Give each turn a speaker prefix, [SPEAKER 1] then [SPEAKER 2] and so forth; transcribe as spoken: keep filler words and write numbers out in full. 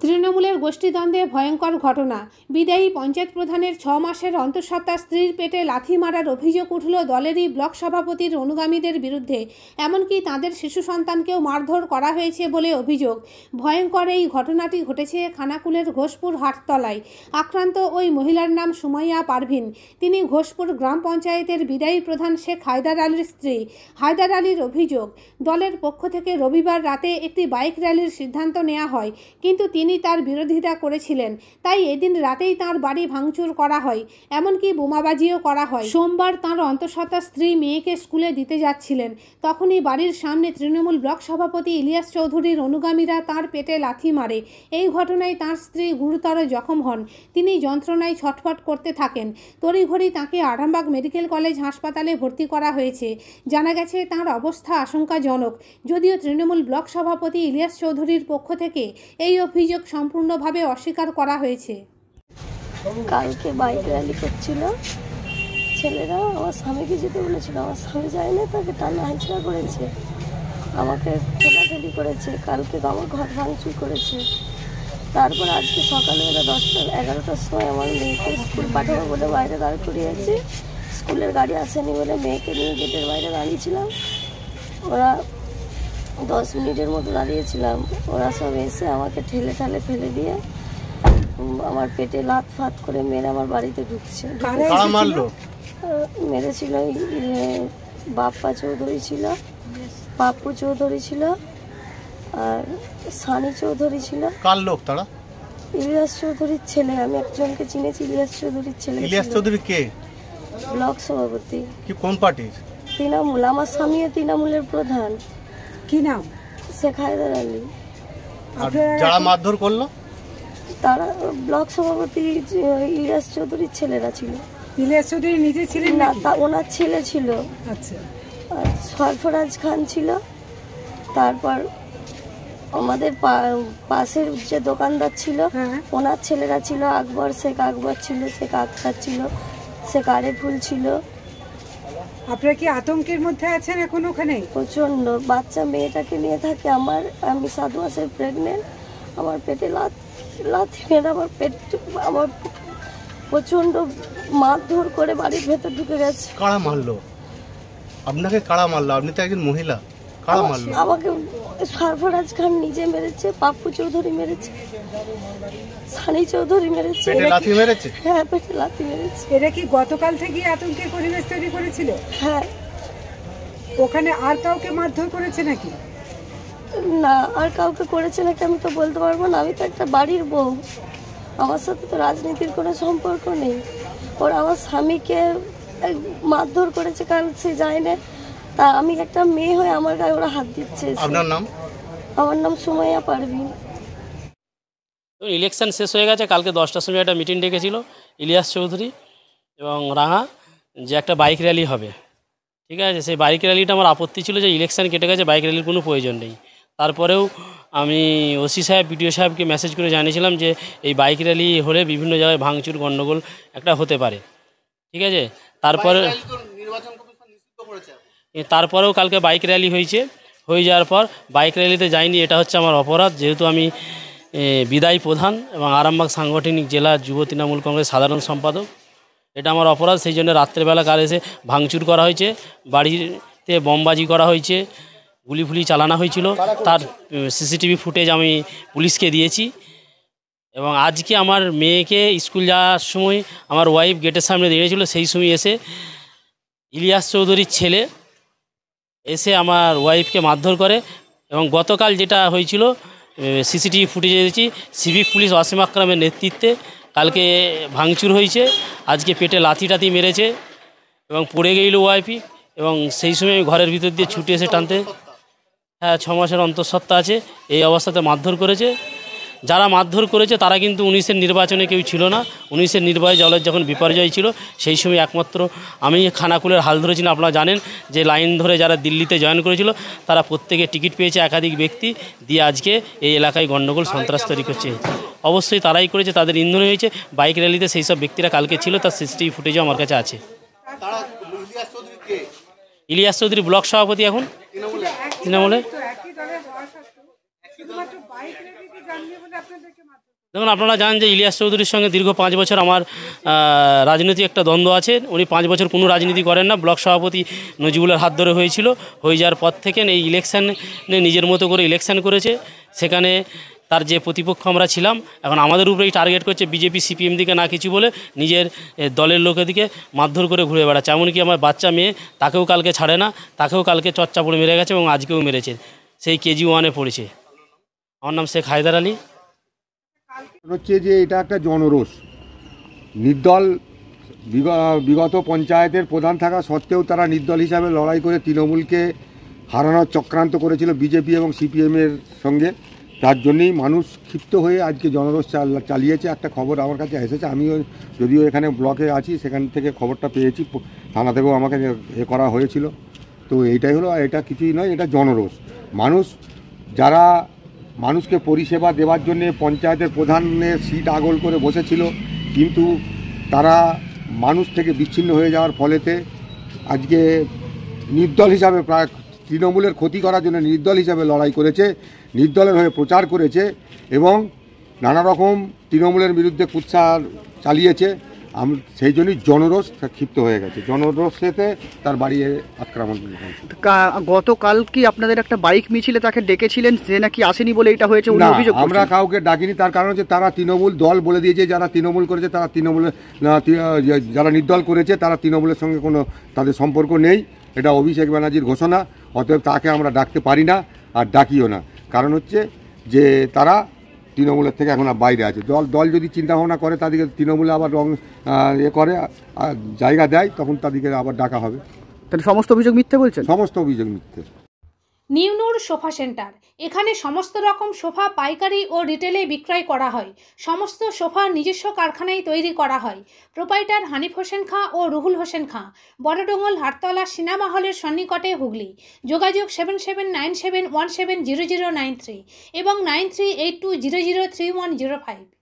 [SPEAKER 1] তৃণমূলের গোষ্ঠীদ্বন্দ্বে ভয়ঙ্কর ঘটনা। বিদায়ী পঞ্চায়েত প্রধানের ছ মাসের অন্তঃসত্ত্বা স্ত্রীর পেটে লাথি মারার অভিযোগ উঠল দলেরই ব্লক সভাপতির অনুগামীদের বিরুদ্ধে। এমনকি তাদের শিশু সন্তানকেও মারধর করা হয়েছে বলে অভিযোগ। ভয়ঙ্কর এই ঘটনাটি ঘটেছে খানাকুলের ঘোষপুর হাটতলায়। আক্রান্ত ওই মহিলার নাম সুমাইয়া পারভিন। তিনি ঘোষপুর গ্রাম পঞ্চায়েতের বিদায়ী প্রধান শেখ হায়দার আলীর স্ত্রী। হায়দার আলীর অভিযোগ, দলের পক্ষ থেকে রবিবার রাতে একটি বাইক র্যালির সিদ্ধান্ত নেওয়া হয়, কিন্তু তিনি তার বিরোধিতা করেছিলেন। তাই এদিন রাতেই তার বাড়ি ভাঙচুর করা হয়, এমনকি বোমাবাজিও করা হয়। সোমবার তার অন্তঃসত্ত্বা স্ত্রী মেয়েকে স্কুলে দিতে যাচ্ছিলেন, তখনই বাড়ির সামনে তৃণমূল ব্লক সভাপতি ইলিয়াস চৌধুরীর অনুগামীরা তার পেটে লাথি মারে। এই ঘটনায় তার স্ত্রী গুরুতর জখম হন। তিনি যন্ত্রণায় ছটফট করতে থাকেন। তড়িঘড়ি তাকে আরামবাগ মেডিকেল কলেজ হাসপাতালে ভর্তি করা হয়েছে। জানা গেছে তার অবস্থা আশঙ্কাজনক। যদিও তৃণমূল ব্লক সভাপতি ইলিয়াস চৌধুরীর পক্ষ থেকে এই অভিযোগ সম্পূর্ণভাবে অস্বীকার করা হয়েছে।
[SPEAKER 2] কালকে বাইক র্যালি করছিল ছেলেরা, আমার স্বামীকে যেতে বলেছিল, আমার স্বামী যায় না, তাকে টানা হাঁচড়া করেছে, আমাকে ঠেলাঠেলি করেছে, কালকে আমার ঘর ভাঙচুর করেছে। তারপর আজকে সকালবেলা দশটা এগারোটার সময় আমার মেয়েকে স্কুল পাঠাবো বলে বাইরে দাঁড় করিয়েছি। স্কুলের গাড়ি আসেনি বলে মেয়েকে নিয়ে গেটের বাইরে দাঁড়িয়েছিলাম। ওরা দশ মিনিটের মতো দাঁড়িয়েছিলাম, ওরা সব এসে আমাকে ঠেলে ঠেলে ফেলে দিয়ে আমার পেটে লাত ফাত করে মেরে আমার বাড়িতে ঢুকছে। মেরেছিল বাপ্পা চৌধুরী ছিল, পাপ্পু চৌধুরী ছিল, আর সানি চৌধুরী ছিল।
[SPEAKER 3] কার লোক তারা?
[SPEAKER 2] ইলিয়াস চৌধুরীর ছেলে। আমি একজনকে চিনেছি, ইলিয়াস চৌধুরীর ছেলে।
[SPEAKER 3] ইলিয়াস চৌধুরী কে?
[SPEAKER 2] ব্লক সভাপতি।
[SPEAKER 3] কি কোন পার্টির?
[SPEAKER 2] তৃণমূল। আমার স্বামীও তৃণমূলের প্রধান।
[SPEAKER 1] কি নাম?
[SPEAKER 2] শেখ হায়দার আলী।
[SPEAKER 3] যারা মারধর করলো
[SPEAKER 2] তারা ব্লক সভাপতি ইলিয়াস চৌধুরীর ছেলেরা ছিল।
[SPEAKER 1] ইলিয়াস চৌধুরী নিজে ছিলেন
[SPEAKER 2] না, তা ওনার ছেলে ছিল।
[SPEAKER 1] আচ্ছা।
[SPEAKER 2] সরফরাজ খান ছিল। তারপর আমাদের পাশের যে দোকানদার ছিল ওনার ছেলেরা ছিল, আকবর শেখ আকবর ছিল, শেখ আখতার ছিল, শেখ আরেফুল ছিল।
[SPEAKER 1] আপনারা কি আতঙ্কের মধ্যে আছেন এখন ওখানে?
[SPEAKER 2] প্রচন্ড। বাচ্চা মেয়েটাকে নিয়ে থাকে আমার, আমি সাত মাসের প্রেগনেন্ট। আমার পেটে লাত লাথি মেরে আমার পেট আমার প্রচন্ড মারধর করে বাড়ির ভেতর ঢুকে গেছে।
[SPEAKER 3] কারা মারলো আপনাকে? কারা মারলো? আপনি তো একজন মহিলা। কারা মারলো?
[SPEAKER 2] আমাকে সরফরাজ খান নিজে মেরেছে, পাপ্পু চৌধুরী মেরেছে, সানি চৌধুরী মেরেছে।
[SPEAKER 3] পেটে লাথি মেরেছে?
[SPEAKER 2] হ্যাঁ, পেটে লাথি মেরেছে।
[SPEAKER 1] এরা কি গতকাল থেকে আতঙ্কের পরিবেশ তৈরি করেছিল?
[SPEAKER 2] হ্যাঁ।
[SPEAKER 1] ওখানে আর কাউকে মারধর করেছে নাকি?
[SPEAKER 2] না, আর কাউকে করেছে নাকি আমি তো বলতে পারবো না। আমি তো একটা বাড়ির বউ, আমার সাথে তো রাজনীতির কোনো সম্পর্ক নেই। ওরা আমার স্বামীকে মারধর করেছে, কারণ সে যায় না। তা আমি একটা মেয়ে হয়ে আমার গায়ে ওরা হাত দিচ্ছে।
[SPEAKER 3] আপনার নাম?
[SPEAKER 2] আমার নাম সুমাইয়া পারভিন।
[SPEAKER 4] ইলেকশন শেষ হয়ে গেছে, কালকে দশটার সময় একটা মিটিং ডেকেছিল ইলিয়াস চৌধুরী এবং রাঙা, যে একটা বাইক র্যালি হবে। ঠিক আছে, সেই বাইক র্যালিটা আমার আপত্তি ছিল যে ইলেকশন কেটে গেছে, বাইক র্যালির কোনো প্রয়োজন নেই। তারপরেও আমি ওসি সাহেব, বিডিও সাহেবকে মেসেজ করে জানিয়েছিলাম যে এই বাইক র্যালি হলে বিভিন্ন জায়গায় ভাঙচুর গণ্ডগোল একটা হতে পারে। ঠিক আছে, তারপরে তারপরেও কালকে বাইক র্যালি হয়েছে। হয়ে যাওয়ার পর বাইক র্যালিতে যাইনি, এটা হচ্ছে আমার অপরাধ। যেহেতু আমি বিদায়ী প্রধান এবং আরামবাগ সাংগঠনিক জেলা যুব তৃণমূল কংগ্রেস সাধারণ সম্পাদক, এটা আমার অপরাধ। সেই জন্য রাত্রেবেলা কাল এসে ভাঙচুর করা হয়েছে, বাড়িতে বোমবাজি করা হয়েছে, গুলি ফুলি চালানো হয়েছিল। তার সিসিটিভি ফুটেজ আমি পুলিশকে দিয়েছি। এবং আজকে আমার মেয়েকে স্কুল যাওয়ার সময় আমার ওয়াইফ গেটের সামনে দাঁড়িয়েছিল, সেই সময় এসে ইলিয়াস চৌধুরীর ছেলে এসে আমার ওয়াইফকে মারধর করে। এবং গতকাল যেটা হয়েছিল সিসিটিভি ফুটেজে দিয়েছি, সিভিক পুলিশ ওয়াসিম আকরামের নেতৃত্বে কালকে ভাঙচুর হয়েছে। আজকে পেটে লাথি টাথি মেরেছে এবং পড়ে গেল ওয়াইফি, এবং সেই সময় আমি ঘরের ভিতর দিয়ে ছুটে এসে টানতে, হ্যাঁ ছ মাসের অন্তঃসত্ত্বা আছে, এই অবস্থাতে মারধর করেছে। যারা মারধর করেছে তারা কিন্তু উনিশের নির্বাচনে কেউ ছিল না। উনিশের নির্বাচনে দলের যখন বিপর্যয় ছিল সেই সময় একমাত্র আমি খানাকুলের হাল ধরেছিলাম। আপনারা জানেন যে লাইন ধরে যারা দিল্লিতে জয়েন করেছিল তারা প্রত্যেকে টিকিট পেয়েছে, একাধিক ব্যক্তি দিয়ে আজকে এই এলাকায় গণ্ডগোল সন্ত্রাস তৈরি করছে। অবশ্যই তারাই করেছে, তাদের ইন্ধন হয়েছে। বাইক র্যালিতে সেই সব ব্যক্তিরা কালকে ছিল, তার সিসিটিভি ফুটেজও আমার কাছে আছে। ইলিয়াস চৌধুরী ব্লক সভাপতি এখন তৃণমূলে। দেখুন, আপনারা জানেন যে ইলিয়াস চৌধুরীর সঙ্গে দীর্ঘ পাঁচ বছর আমার রাজনৈতিক একটা দ্বন্দ্ব আছে। উনি পাঁচ বছর কোনো রাজনীতি করেন না, ব্লক সভাপতি নজিবুলের হাত ধরে হয়েছিল। হয়ে যাওয়ার পর থেকে এই ইলেকশানে নিজের মতো করে ইলেকশান করেছে। সেখানে তার যে প্রতিপক্ষ আমরা ছিলাম, এখন আমাদের উপরেই টার্গেট করছে বিজেপি সিপিএম দিকে না কিছু বলে নিজের দলের লোকের দিকে মারধর করে ঘুরে বেড়াচ্ছে। এমনকি আমার বাচ্চা মেয়ে, তাকেও কালকে ছাড়ে না, তাকেও কালকে চর্চা পড়ে মেরে গেছে এবং আজকেও মেরেছে। সেই কেজি ওয়ানে পড়েছে। আমার নাম শেখ হায়দার আলী।
[SPEAKER 5] হচ্ছে যে এটা একটা জনরোষ। নির্দল বিগত পঞ্চায়েতের প্রধান থাকা সত্ত্বেও তারা নির্দল হিসাবে লড়াই করে তৃণমূলকে হারানোর চক্রান্ত করেছিল বিজেপি এবং সিপিএমের সঙ্গে। তার জন্যই মানুষ ক্ষিপ্ত হয়ে আজকে জনরোষ চালিয়েছে। একটা খবর আমার কাছে এসেছে, আমিও যদিও এখানে ব্লকে আছি, সেখান থেকে খবরটা পেয়েছি, থানা থেকেও আমাকে এ করা হয়েছিল। তো এইটাই হলো, এটা কিছুই নয়, এটা জনরোষ। মানুষ যারা মানুষকে পরিষেবা দেওয়ার জন্য পঞ্চায়েতের প্রধানের সিট আগল করে বসেছিল, কিন্তু তারা মানুষ থেকে বিচ্ছিন্ন হয়ে যাওয়ার ফলেতে আজকে নির্দল হিসাবে প্রায় তৃণমূলের ক্ষতি করার জন্য নির্দল হিসাবে লড়াই করেছে, নির্দলের হয়ে প্রচার করেছে এবং নানা রকম তৃণমূলের বিরুদ্ধে কুৎসা চালিয়েছে। আমি সেই জন্যই জনরোষ ক্ষিপ্ত হয়ে গেছে। জনরোষেতে তার বাড়ি আক্রমণ হয়েছে।
[SPEAKER 6] গতকাল কি আপনাদের একটা বাইক মিছিলে তাকে ডেকেছিলেন, যে নাকি আসেনি বলে এটা হয়েছে?
[SPEAKER 5] না, আমরা কাউকে ডাকিনি। তার কারণ হচ্ছে তারা তৃণমূল দল বলে দিয়েছে। যারা তৃণমূল করেছে তারা তৃণমূলের, যারা নির্দল করেছে তারা তৃণমূলের সঙ্গে কোনো তাদের সম্পর্ক নেই। এটা অভিষেক ব্যানার্জির ঘোষণা। অতএব তাকে আমরা ডাকতে পারি না আর ডাকিও না। কারণ হচ্ছে যে তারা তৃণমূলের থেকে এখন বাইরে আছে। দল দল যদি চিন্তাভাবনা করে তাদেরকে তৃণমূলে আবার রং এ করে জায়গা দেয়, তখন তাদেরকে আবার ডাকা হবে।
[SPEAKER 6] তাহলে সমস্ত অভিযোগ মিথ্যে বলছেন?
[SPEAKER 5] সমস্ত অভিযোগ মিথ্যে।
[SPEAKER 1] নিউনুর সোফা সেন্টার, এখানে সমস্ত রকম সোফা পাইকারি ও রিটেলে বিক্রয় করা হয়। সমস্ত সোফা নিজস্ব কারখানায় তৈরি করা হয়। প্রোপাইটার হানিফ হোসেন খাঁ ও রুহুল হোসেন খাঁ, বড়ডোঙ্গল হাটতলা সিনেমা হলের সন্নিকটে, হুগলি। যোগাযোগ seven seven nine seven one seven zero zero nine three এবং nine three eight two zero zero three one zero five.